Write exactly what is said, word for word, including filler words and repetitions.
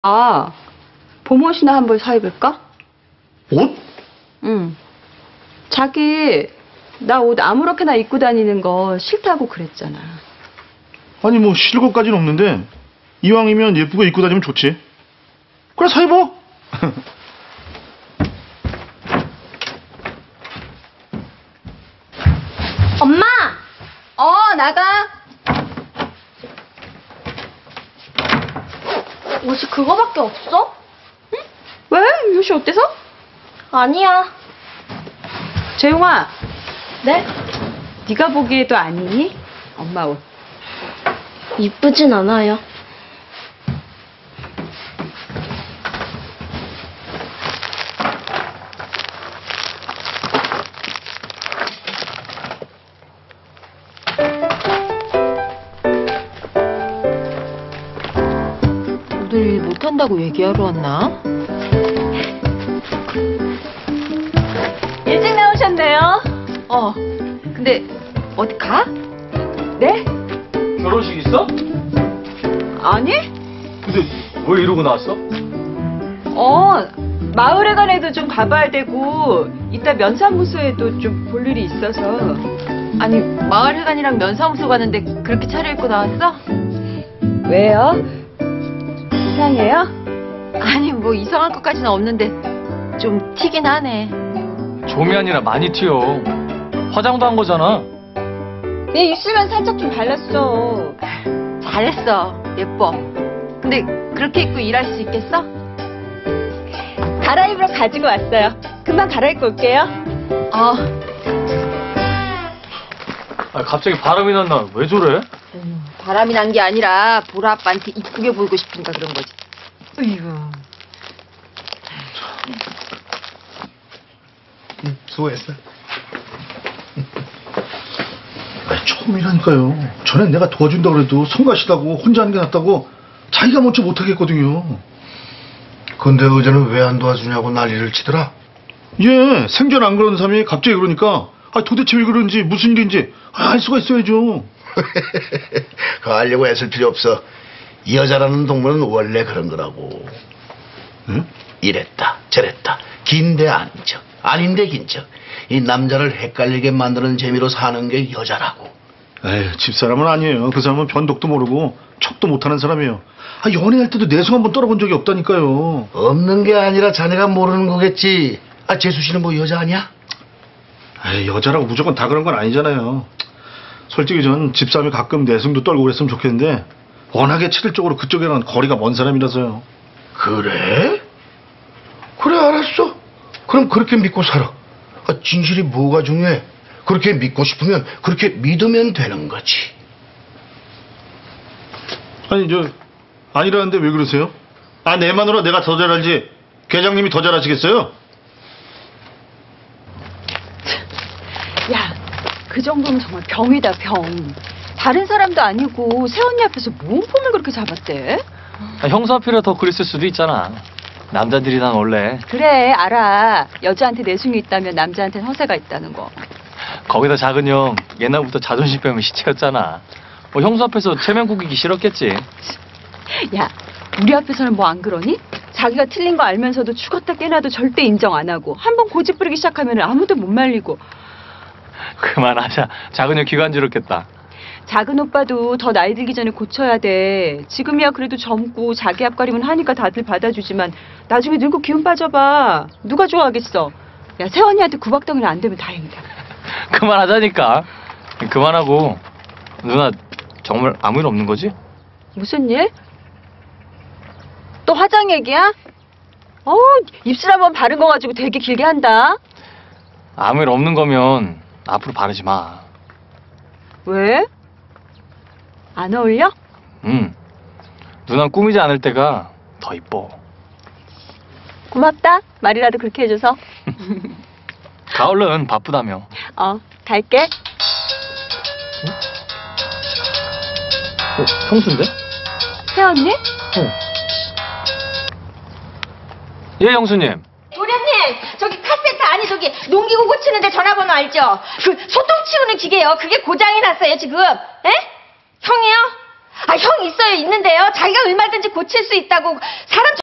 아, 봄옷이나 한 벌 사입을까? 옷? 응. 자기 나 옷 아무렇게나 입고 다니는 거 싫다고 그랬잖아. 아니 뭐 싫을 것까지는 없는데 이왕이면 예쁘게 입고 다니면 좋지. 그래 사입어. 엄마! 어, 나가. 옷이 그거밖에 없어? 응? 왜? 이 옷이 어때서? 아니야. 재용아, 네? 네가 보기에도 아니니? 엄마 옷. 이쁘진 않아요. 오늘 일 못한다고 얘기하러 왔나? 일찍 나오셨네요. 어, 근데 어디 가? 네? 결혼식 있어? 아니? 근데 왜 이러고 나왔어? 어, 마을회관에도 좀 가봐야 되고 이따 면사무소에도 좀 볼 일이 있어서. 아니 마을회관이랑 면사무소 가는데 그렇게 차려입고 나왔어? 왜요? 이상해요? 아니 뭐 이상할 것까지는 없는데 좀 튀긴 하네. 좀이 아니라 많이 튀어. 화장도 한 거잖아. 내 입술만 살짝 좀 발랐어. 잘했어. 예뻐. 근데 그렇게 입고 일할 수 있겠어? 갈아입으러 가지고 왔어요. 금방 갈아입고 올게요. 어. 아, 갑자기 바람이 났나? 왜 저래? 음, 바람이 난 게 아니라 보라 아빠한테 이쁘게 보이고 싶으니까 그런 거지. 으이구. 응, 수고했어. 아니, 처음이라니까요. 전엔 내가 도와준다고 그래도 성가시다고 혼자 하는 게 낫다고 자기가 먼저 못하겠거든요. 근데 어제는 왜 안 도와주냐고 난리를 치더라. 예, 생전 안 그런 사람이 갑자기 그러니까 아, 도대체 왜 그런지 무슨 일인지 아, 알 수가 있어야죠. 그거 알려고 애쓸 필요 없어. 이 여자라는 동물은 원래 그런 거라고. 응? 이랬다 저랬다 긴데 아닌 척 아닌데 긴 척. 이 남자를 헷갈리게 만드는 재미로 사는 게 여자라고. 에휴, 집사람은 아니에요. 그 사람은 변덕도 모르고 척도 못하는 사람이에요. 아, 연애할 때도 내숭 한번 떨어본 적이 없다니까요. 없는 게 아니라 자네가 모르는 거겠지. 아, 재수 씨는 뭐 여자 아니야? 에이, 여자라고 무조건 다 그런 건 아니잖아요. 솔직히 전 집사람이 가끔 내숭도 떨고 그랬으면 좋겠는데 워낙에 체질적으로 그쪽이랑 거리가 먼 사람이라서요. 그래? 그래, 알았어. 그럼 그렇게 믿고 살아. 아, 진실이 뭐가 중요해? 그렇게 믿고 싶으면 그렇게 믿으면 되는 거지. 아니 저 아니라는데 왜 그러세요? 아, 내 마누라 내가 더 잘 알지 계장님이 더 잘 아시겠어요? 야, 그 정도면 정말 병이다, 병. 다른 사람도 아니고 새언니 앞에서 뭔 폼을 그렇게 잡았대? 아, 형사 앞이라 더 그랬을 수도 있잖아. 남자들이 난 원래. 그래, 알아. 여자한테 내숭이 있다면 남자한테는 허세가 있다는 거. 거기다 작은 형 옛날부터 자존심 빼면 시체였잖아. 뭐 형사 앞에서 체면 구기기 싫었겠지. 야, 우리 앞에서는 뭐 안 그러니? 자기가 틀린 거 알면서도 죽었다 깨나도 절대 인정 안 하고 한 번 고집 부리기 시작하면 아무도 못 말리고. 그만하자. 작은 형 기관지럽겠다. 작은 오빠도 더 나이 들기 전에 고쳐야 돼. 지금이야 그래도 젊고 자기 앞가림은 하니까 다들 받아주지만 나중에 늙고 기운 빠져봐. 누가 좋아하겠어. 야, 새언니한테 구박덩이는 안 되면 다행이다. 그만하자니까. 그만하고. 누나 정말 아무 일 없는 거지? 무슨 일? 또 화장 얘기야? 어, 입술 한번 바른 거 가지고 되게 길게 한다. 아무 일 없는 거면 앞으로 바르지 마. 왜? 안 어울려? 응. 누난 꾸미지 않을 때가 더 이뻐. 고맙다. 말이라도 그렇게 해줘서. 가 얼른 바쁘다며. 어, 갈게. 어, 형수인데? 새언니? 예, 형수님. 도련님, 저기 카세트 아니 저기 농기구 고치는데 전화번호 알죠? 그 소똥 치우는 기계요. 그게 고장이 났어요 지금. 에? 형이요? 아, 형 있어요, 있는데요. 자기가 얼마든지 고칠 수 있다고. 사람